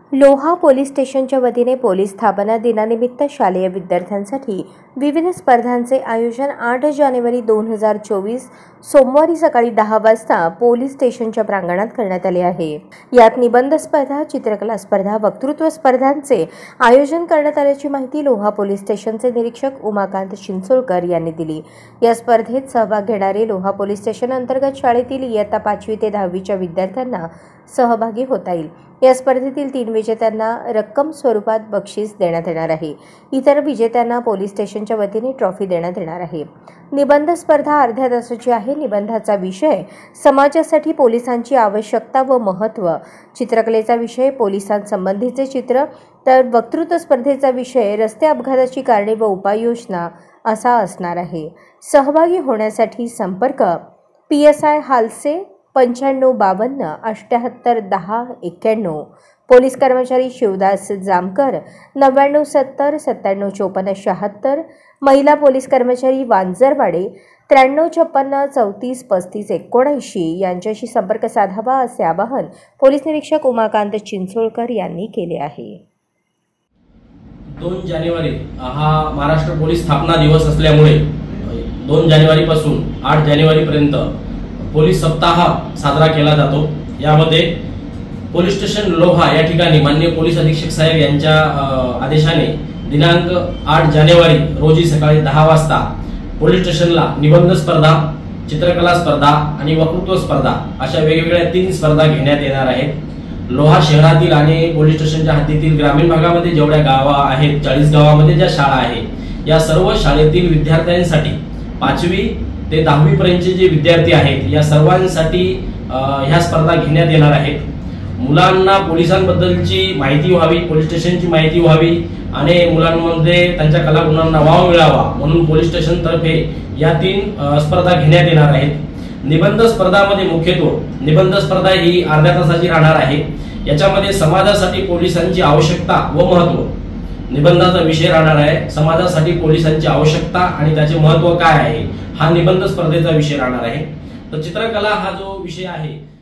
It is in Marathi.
लोहा पोलीस स्टेशनच्या वतीने पोलीस स्थापना दिनानिमित्त शालेय विद्यार्थ्यांसाठी विविध स्पर्धांचे आयोजन 8 जानेवारी 2024 सोमवारी सकाळी 10 वाजता पोलीस स्टेशनच्या प्रांगणात करण्यात आले आहे। यात निबंध स्पर्धा, चित्रकला स्पर्धा, वक्तृत्व स्पर्धांचे आयोजन करण्यात आल्याची माहिती लोहा पोलीस स्टेशनचे निरीक्षक उमाकांत चिंचोळकर यांनी दिली। या स्पर्धेत सहभाग घेणारे लोहा पोलीस स्टेशन अंतर्गत शाळेतील इयत्ता 5वी ते 10वीच्या विद्यार्थ्यांना सहभागी होता येईल। या स्पर्धेतील 3 विजेत्यांना रक्कम स्वरूपात बक्षीस देण्यात येणार आहे। इतर विजेत्यांना पोलीस स्टेशनच्या वतीने ट्रॉफी देण्यात येणार आहे। निबंध स्पर्धा अर्ध्या तासाची आहे। निबंधाचा विषय समाजासाठी पोलिसांची आवश्यकता व महत्त्व, चित्रकलेचा विषय पोलिसांसंबंधीचे चित्र, तर वक्तृत्व स्पर्धेचा विषय रस्ते अपघाताची कारणे व उपाययोजना असा असणार आहे। सहभागी होण्यासाठी संपर्क PSI हालसे 9552 78 10 91, पोलीस कर्मचारी शिवदास जामकर 9970 97 54 76, महिला पोलीस कर्मचारी वांजरवाडे 9356 34 35 79 यांच्याशी संपर्क साधावा असे आवाहन पोलीस निरीक्षक उमाकांत चिंचोळकर यांनी केले आहे। 2 जानेवारी हा महाराष्ट्र पोलीस स्थापना दिवस असल्यामुळे 2 जानेवारी पासून 8 जानेवारी पर्यंत पोलीस सप्ताह साजरा केला जातो। यामध्ये पोलीस स्टेशन लोहा या ठिकाणी माननीय पोलीस अधीक्षक साहेब यांच्या आदेशाने दिनांक 8 जानेवारी रोजी सकाळी 10 वाजता पोलीस स्टेशनला निबंध स्पर्धा, चित्रकला स्पर्धा आणि वक्तृत्व स्पर्धा अशा वेगवेगळ्या 3 स्पर्धा घेण्यात येणार आहेत। लोहा शहरातील आणि पोलीस स्टेशनच्या हद्दीतील ग्रामीण भागामध्ये जेवढ्या गावा आहेत, 40 गावामध्ये ज्या शाळा आहेत, या सर्व शाळेतील विद्यार्थ्यांसाठी 5वी ते 10वी पर्यंतचे जे विद्यार्थी आहेत या सर्वांसाठी ह्या स्पर्धा घेण्यात येणार आहेत। मुलांना पोलिसांबद्दलची माहिती व्हावी, पोलीस स्टेशनची माहिती व्हावी आणि मुलांमध्ये त्यांच्या कलागुणांना वाव मिळावा म्हणून पोलीस स्टेशन तर्फे या 3 स्पर्धा घेण्यात येणार आहेत। निबंध स्पर्धामध्ये मुख्यत्वे निबंध स्पर्धा ही अर्ध्या तासाची राहणार आहे। याच्यामध्ये समाजासाठी पोलिसांची आवश्यकता व महत्त्व निबंधाचा विषय राहणार आहे। समाजासाठी पोलिसांची आवश्यकता आणि त्याचे महत्त्व काय आहे हा निबंध स्पर्धेचा विषय राहणार आहे। तर चित्रकला हा जो विषय आहे